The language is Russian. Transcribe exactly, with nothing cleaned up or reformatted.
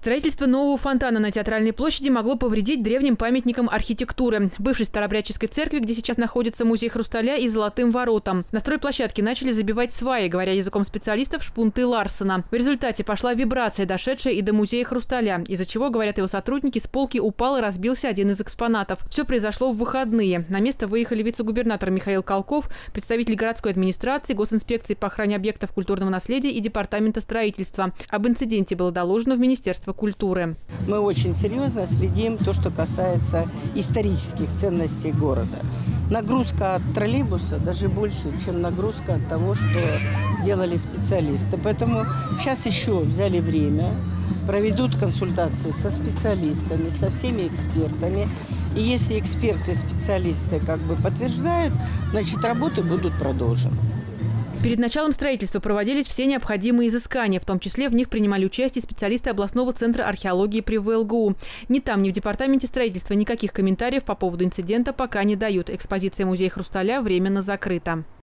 Строительство нового фонтана на Театральной площади могло повредить древним памятникам архитектуры. Бывшей Старообрядческой церкви, где сейчас находится музей Хрусталя, и Золотым воротам. На стройплощадке начали забивать сваи, говоря языком специалистов, шпунты Ларсена. В результате пошла вибрация, дошедшая и до музея Хрусталя, из-за чего, говорят его сотрудники, с полки упал и разбился один из экспонатов. Все произошло в выходные. На место выехали вице-губернатор Михаил Колков, представители городской администрации, госинспекции по охране объектов культурного наследия и департамента строительства. Об инциденте было доложено в Министерство культуры. Мы очень серьезно следим то, что касается исторических ценностей города. Нагрузка от троллейбуса даже больше, чем нагрузка от того, что делали специалисты. Поэтому сейчас еще взяли время, проведут консультации со специалистами, со всеми экспертами. И если эксперты, специалисты как бы подтверждают, значит, работы будут продолжены. Перед началом строительства проводились все необходимые изыскания, в том числе в них принимали участие специалисты областного центра археологии при вэ эл гэ у. Ни там, ни в департаменте строительства никаких комментариев по поводу инцидента пока не дают. Экспозиция музея Хрусталя временно закрыта.